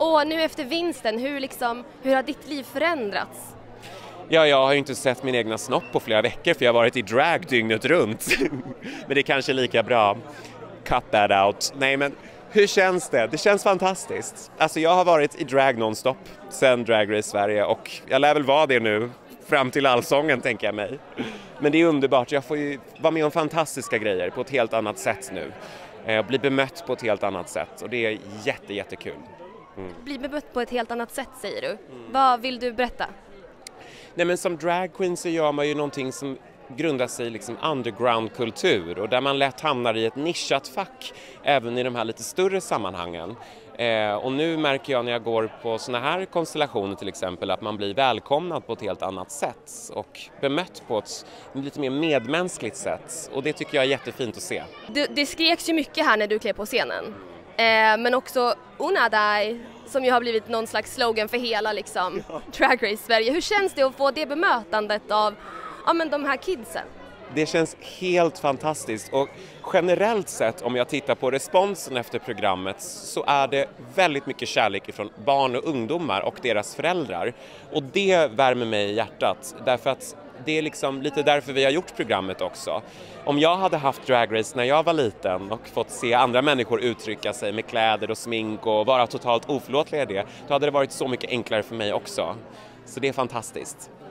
Och nu efter vinsten, hur har ditt liv förändrats? Ja, jag har ju inte sett min egna snopp på flera veckor för jag har varit i drag dygnet runt. Men det är kanske lika bra. Cut that out. Nej, men hur känns det? Det känns fantastiskt. Alltså jag har varit i drag nonstop sedan Drag Race Sverige och jag lär väl vara det nu fram till allsången, tänker jag mig. Men det är underbart. Jag får ju vara med om fantastiska grejer på ett helt annat sätt nu. Bli bemött på ett helt annat sätt och det är jättekul. Bli bemött på ett helt annat sätt, säger du. Vad vill du berätta? Nej, men som dragqueen så gör man ju någonting som grundar sig i liksom undergroundkultur och där man lätt hamnar i ett nischat fack även i de här lite större sammanhangen. Och nu märker jag när jag går på såna här konstellationer till exempel att man blir välkomnad på ett helt annat sätt och bemött på ett lite mer medmänskligt sätt och det tycker jag är jättefint att se. Det skreks ju mycket här när du klev på scenen. Men också Unadai som ju har blivit någon slags slogan för hela Drag Race Sverige. Hur känns det att få det bemötandet av de här kidsen? Det känns helt fantastiskt och generellt sett om jag tittar på responsen efter programmet så är det väldigt mycket kärlek från barn och ungdomar och deras föräldrar. Och det värmer mig i hjärtat därför att det är lite därför vi har gjort programmet också. Om jag hade haft Drag Race när jag var liten och fått se andra människor uttrycka sig med kläder och smink och vara totalt oförlåtliga i det, då hade det varit så mycket enklare för mig också. Så det är fantastiskt.